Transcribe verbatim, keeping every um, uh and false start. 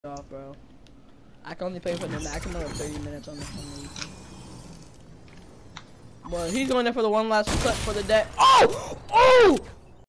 off, bro. I can only play for the maximum of thirty minutes on the phone. Well, he's going there for the one last cut for the deck. Oh! Oh!